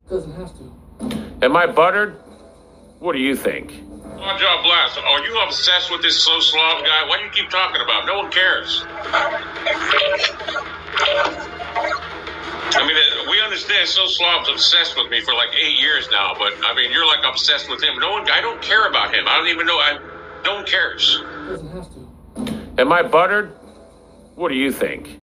Doesn't have to. Am I buttered? What do you think? Oh, Joe Blast, are you obsessed with this slow Slav guy? What do you keep talking about? No one cares. I mean, we understand So Slav's obsessed with me for like 8 years now, but I mean, you're like obsessed with him. I don't care about him. I don't even know. No one cares. Doesn't have to. Am I buttered? What do you think?